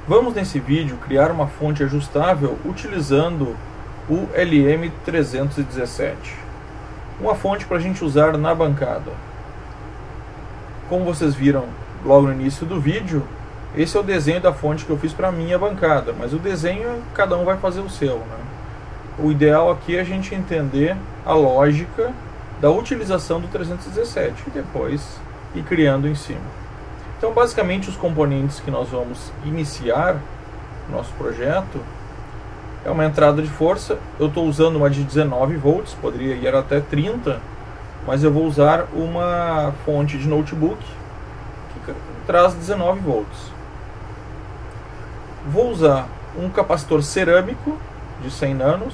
Vamos nesse vídeo criar uma fonte ajustável utilizando o LM317, uma fonte para a gente usar na bancada. Como vocês viram logo no início do vídeo, esse é o desenho da fonte que eu fiz para a minha bancada, mas o desenho cada um vai fazer o seu, né? O ideal aqui é a gente entender a lógica da utilização do 317 e depois ir criando em cima. Então, basicamente, os componentes que nós vamos iniciar no nosso projeto é uma entrada de força. Eu estou usando uma de 19 volts, poderia ir até 30, mas eu vou usar uma fonte de notebook que traz 19 volts. Vou usar um capacitor cerâmico de 100 nanos.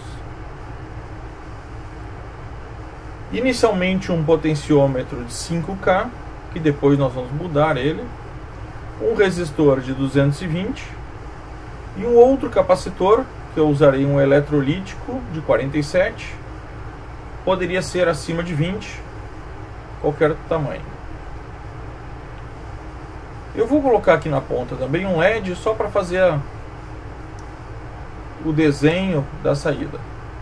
Inicialmente um potenciômetro de 5K, que depois nós vamos mudar ele. Um resistor de 220 e um outro capacitor, que eu usarei um eletrolítico de 47. Poderia ser acima de 20, qualquer tamanho. Eu vou colocar aqui na ponta também um LED só para fazer o desenho da saída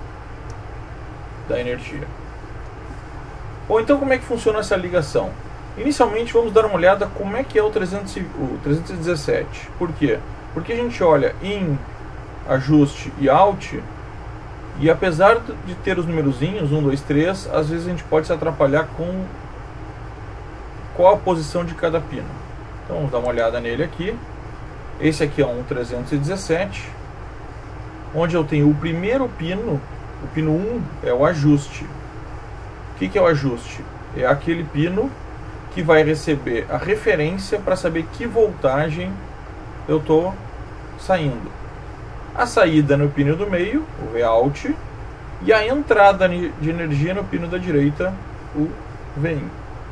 da energia. Ou então, como é que funciona essa ligação? Inicialmente vamos dar uma olhada como é que é o 317. Por quê? Porque a gente olha em ajuste e out, e apesar de ter os numerozinhos 1, 2, 3, às vezes a gente pode se atrapalhar com qual a posição de cada pino. Então vamos dar uma olhada nele aqui. Esse aqui é um 317, onde eu tenho o primeiro pino, o pino 1 é o ajuste. O que é o ajuste? É aquele pino que vai receber a referência para saber que voltagem eu estou saindo. A saída no pino do meio, o Vout, e a entrada de energia no pino da direita, o Vin.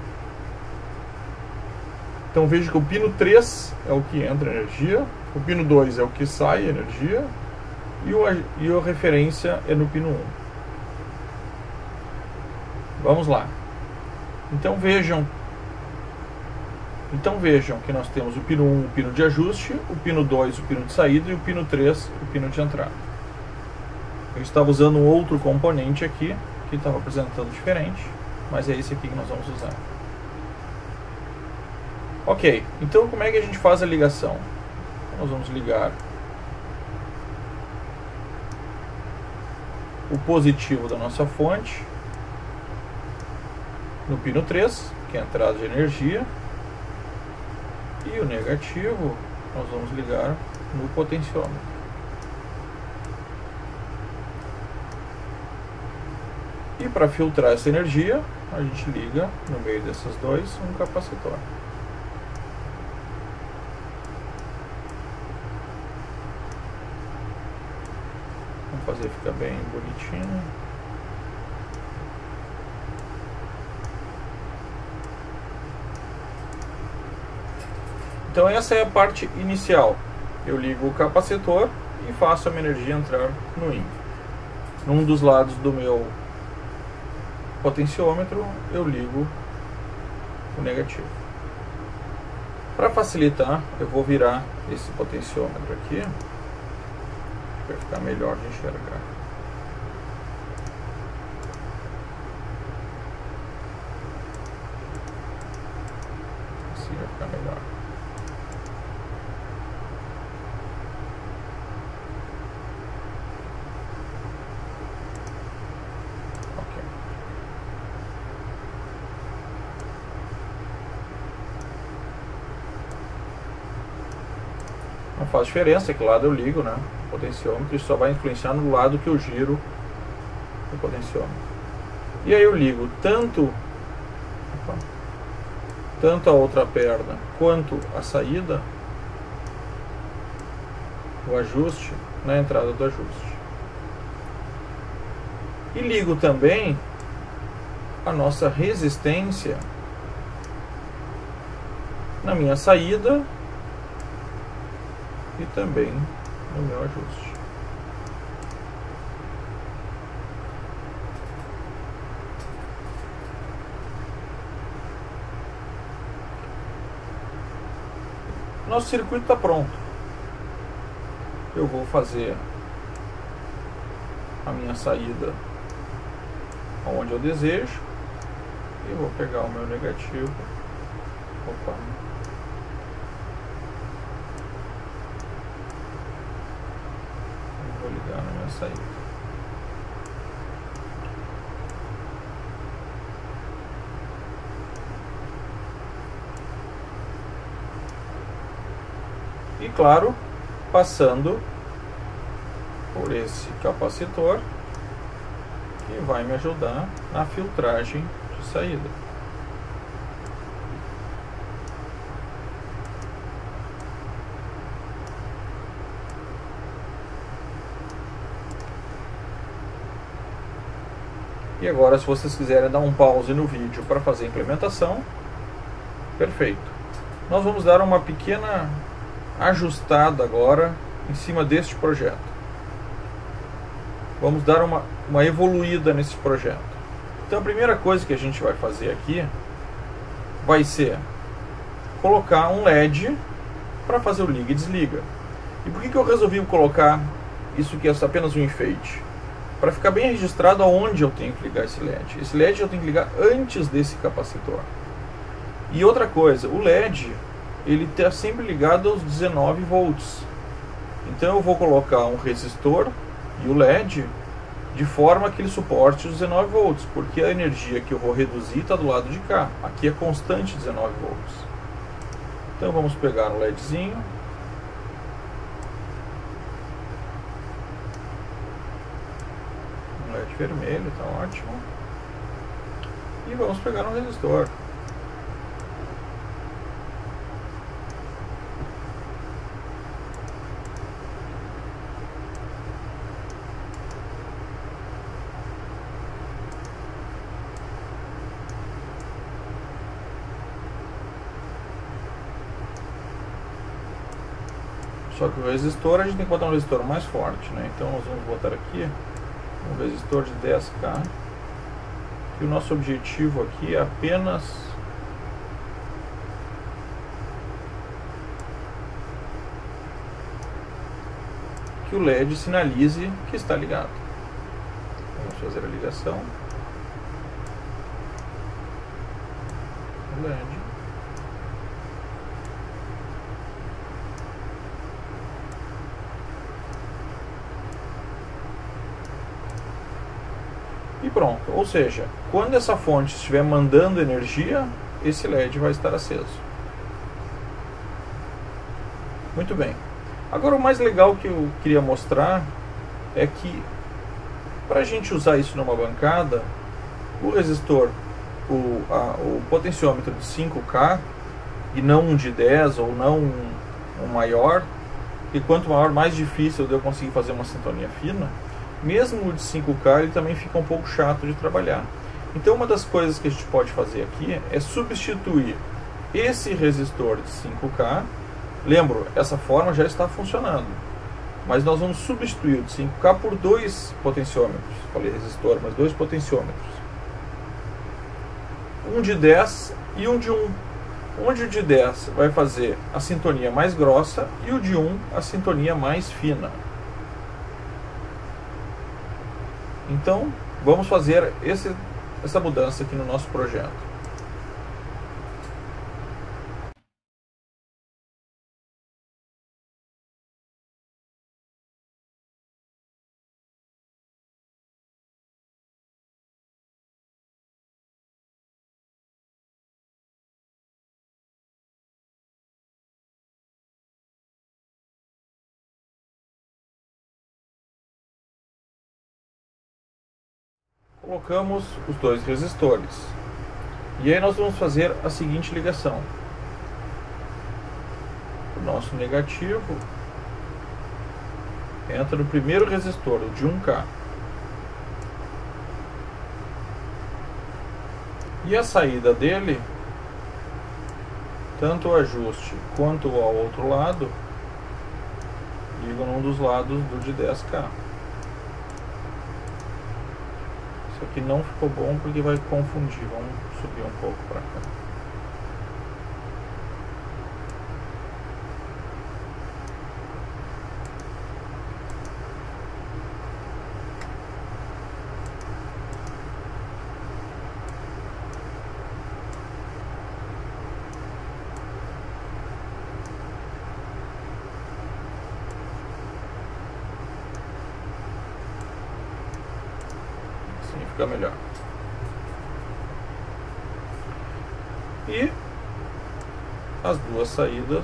Então veja que o pino 3 é o que entra energia, o pino 2 é o que sai energia, e a referência é no pino 1. Vamos lá. Então vejam que nós temos o pino 1, o pino de ajuste, o pino 2, o pino de saída, e o pino 3, o pino de entrada. Eu estava usando um outro componente aqui, que estava apresentando diferente, mas é esse aqui que nós vamos usar. Ok, então como é que a gente faz a ligação? Nós vamos ligar o positivo da nossa fonte no pino 3, que é a entrada de energia, e o negativo nós vamos ligar no potenciômetro. E para filtrar essa energia, a gente liga no meio desses dois um capacitor. Vamos fazer ficar bem bonitinho. Então essa é a parte inicial. Eu ligo o capacitor e faço a minha energia entrar no IN. Num dos lados do meu potenciômetro eu ligo o negativo. Para facilitar, eu vou virar esse potenciômetro aqui para ficar melhor de enxergar. Assim vai ficar melhor. Não faz diferença que lado eu ligo, né? O potenciômetro, isso só vai influenciar no lado que eu giro o potenciômetro. E aí eu ligo tanto a outra perna quanto a saída, o ajuste, na entrada do ajuste. E ligo também a nossa resistência na minha saída e também no meu ajuste. Nosso circuito está pronto. eu vou fazer a minha saída onde eu desejo e vou pegar o meu negativo. Opa. Vou ligar na minha saída. E claro, passando por esse capacitor que vai me ajudar na filtragem de saída. E agora, se vocês quiserem dar um pause no vídeo para fazer a implementação, perfeito. Nós vamos dar uma pequena ajustada agora em cima deste projeto. Vamos dar uma evoluída nesse projeto. Então a primeira coisa que a gente vai fazer aqui vai ser colocar um LED para fazer o liga e desliga. E por que eu resolvi colocar isso que é apenas um enfeite? Para ficar bem registrado aonde eu tenho que ligar esse LED. Esse LED eu tenho que ligar antes desse capacitor. E outra coisa, o LED ele está sempre ligado aos 19 volts. Então eu vou colocar um resistor e o LED de forma que ele suporte os 19 volts, porque a energia que eu vou reduzir está do lado de cá. Aqui é constante 19 volts. Então vamos pegar um LEDzinho. Um LED vermelho, está ótimo. E vamos pegar um resistor. Só que o resistor, a gente tem que botar um resistor mais forte, né? Então nós vamos botar aqui um resistor de 10K. E o nosso objetivo aqui é apenas que o LED sinalize que está ligado. Vamos fazer a ligação. O LED. E pronto, ou seja, quando essa fonte estiver mandando energia, esse LED vai estar aceso. Muito bem. Agora o mais legal que eu queria mostrar é que para a gente usar isso numa bancada, o resistor, o potenciômetro de 5K e não um de 10 ou não um maior, e quanto maior, mais difícil de eu conseguir fazer uma sintonia fina. Mesmo o de 5K ele também fica um pouco chato de trabalhar. Então uma das coisas que a gente pode fazer aqui é substituir esse resistor de 5K. Lembro, essa forma já está funcionando, mas nós vamos substituir o de 5K por dois potenciômetros. Falei resistor, mas dois potenciômetros. Um de 10 e um de 1. Onde o de 10 vai fazer a sintonia mais grossa e o de 1 a sintonia mais fina. Então, vamos fazer essa mudança aqui no nosso projeto. Colocamos os dois resistores. E aí nós vamos fazer a seguinte ligação. O nosso negativo entra no primeiro resistor, o de 1K. E a saída dele, tanto o ajuste quanto ao outro lado, ligam num dos lados do de 10K. Isso aqui não ficou bom porque vai confundir. Vamos subir um pouco para cá. Assim fica melhor. E as duas saídas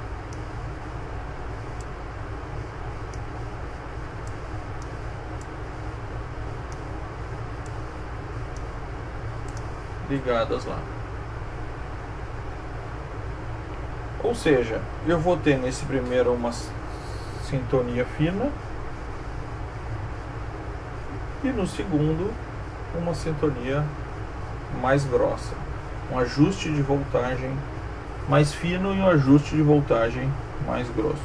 ligadas lá. Ou seja, eu vou ter nesse primeiro uma sintonia fina e no segundo uma sintonia mais grossa, um ajuste de voltagem mais fino e um ajuste de voltagem mais grosso.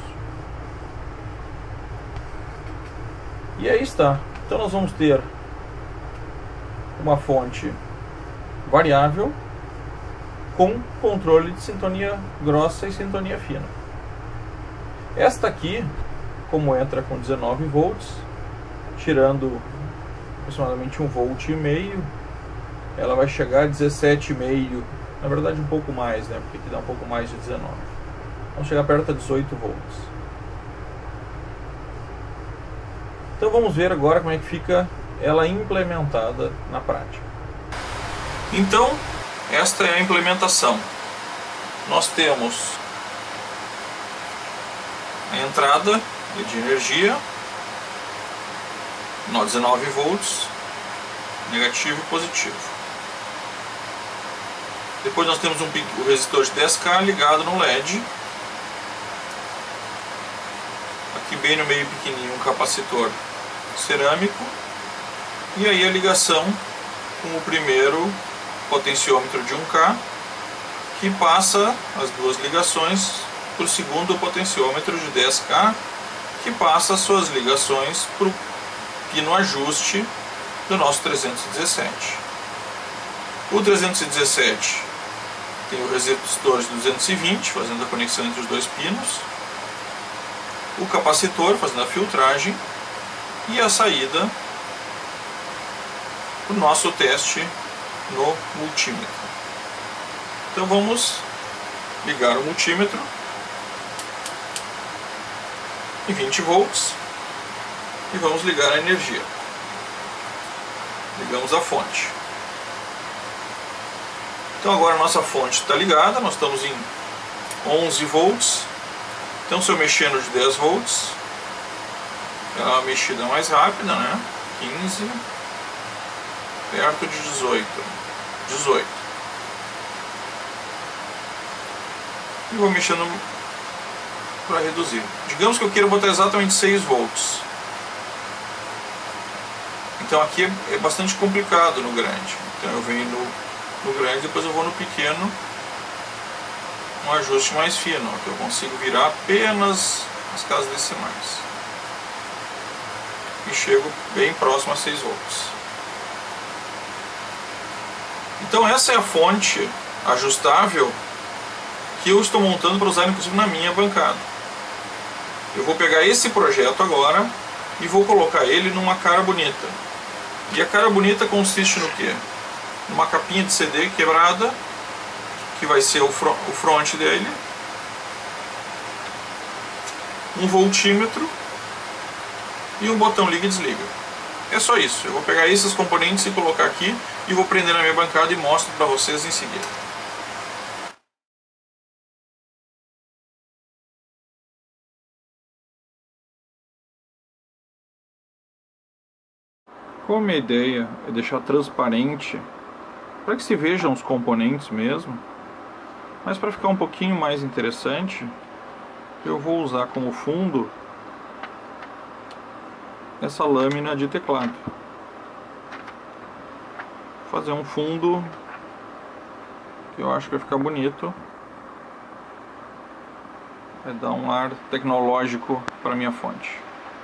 E aí está. Então nós vamos ter uma fonte variável com controle de sintonia grossa e sintonia fina. Esta aqui, como entra com 19 volts, tirando aproximadamente 1,5 volt, ela vai chegar a 17,5, na verdade um pouco mais, né? Porque aqui dá um pouco mais de 19. Vamos chegar perto de 18 volts. Então vamos ver agora como é que fica ela implementada na prática. Então, esta é a implementação. Nós temos a entrada de energia, 19 volts, negativo e positivo. Depois nós temos o resistor de 10K ligado no LED. Aqui bem no meio pequenininho um capacitor cerâmico. E aí a ligação com o primeiro potenciômetro de 1K, que passa as duas ligações para o segundo potenciômetro de 10K, que passa as suas ligações para o pino ajuste do nosso 317. O 317 tem o resistor de 220, fazendo a conexão entre os dois pinos, o capacitor fazendo a filtragem e a saída para o nosso teste no multímetro. Então vamos ligar o multímetro em 20 volts e vamos ligar a energia. Ligamos a fonte. Então agora a nossa fonte está ligada, nós estamos em 11 volts. Então se eu mexer no de 10 volts, é uma mexida mais rápida, né? 15, perto de 18. E vou mexendo para reduzir. Digamos que eu queira botar exatamente 6 volts. Então aqui é bastante complicado no grande. Então eu venho no grande, depois eu vou no pequeno, um ajuste mais fino, que eu consigo virar apenas as casas decimais. E chego bem próximo a 6 volts. Então essa é a fonte ajustável que eu estou montando para usar inclusive na minha bancada. Eu vou pegar esse projeto agora e vou colocar ele numa cara bonita. E a cara bonita consiste no quê? Numa capinha de CD quebrada, que vai ser o front dele, um voltímetro e um botão liga e desliga. É só isso. Eu vou pegar esses componentes e colocar aqui e vou prender na minha bancada e mostro para vocês em seguida. Como a minha ideia é deixar transparente para que se vejam os componentes mesmo, mas para ficar um pouquinho mais interessante, eu vou usar como fundo essa lâmina de teclado. Vou fazer um fundo que eu acho que vai ficar bonito, vai dar um ar tecnológico para minha fonte.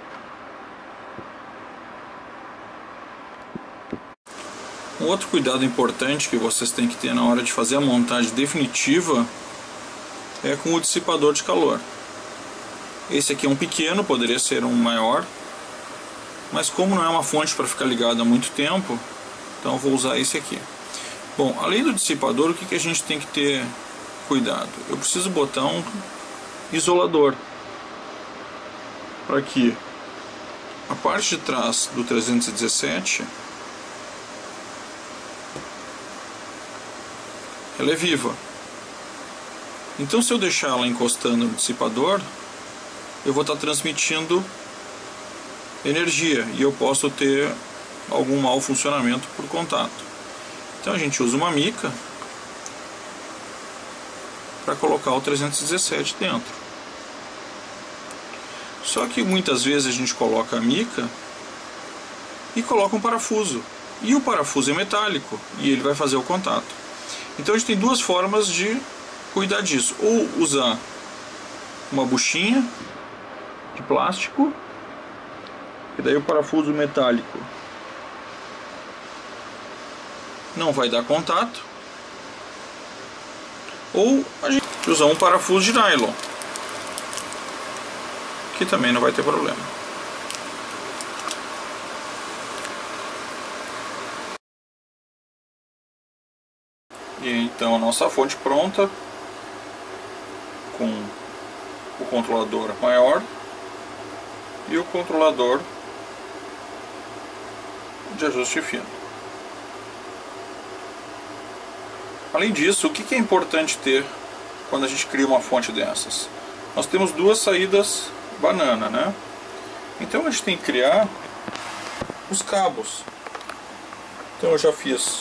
Um outro cuidado importante que vocês têm que ter na hora de fazer a montagem definitiva é com o dissipador de calor. Esse aqui é um pequeno, poderia ser um maior, mas como não é uma fonte para ficar ligada há muito tempo, então eu vou usar esse aqui. Bom, além do dissipador, o que a gente tem que ter cuidado? Eu preciso botar um isolador para que a parte de trás do 317 ela é viva. Então, se eu deixar ela encostando no dissipador, eu vou estar transmitindo energia e eu posso ter algum mau funcionamento por contato. Então a gente usa uma mica para colocar o 317 dentro. Só que muitas vezes a gente coloca a mica e coloca um parafuso. E o parafuso é metálico e ele vai fazer o contato. Então a gente tem duas formas de cuidar disso. Ou usar uma buchinha de plástico, e daí o parafuso metálico não vai dar contato. Ou a gente usar um parafuso de nylon, que também não vai ter problema. E então a nossa fonte pronta, com o controlador maior e o controlador de ajuste fino. Além disso, o que é importante ter quando a gente cria uma fonte dessas? Nós temos duas saídas banana, né? Então a gente tem que criar os cabos. Então eu já fiz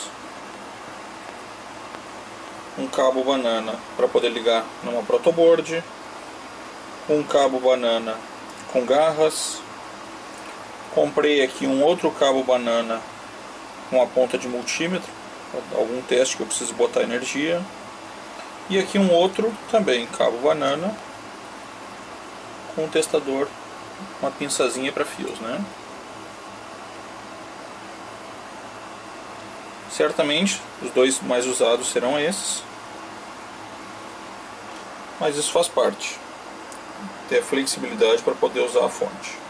um cabo banana para poder ligar numa protoboard, um cabo banana com garras, comprei aqui um outro cabo banana com a ponta de multímetro, algum teste que eu preciso botar energia, e aqui um outro também cabo banana com um testador, uma pinçazinha para fios, né? Certamente os dois mais usados serão esses, mas isso faz parte, ter a flexibilidade para poder usar a fonte.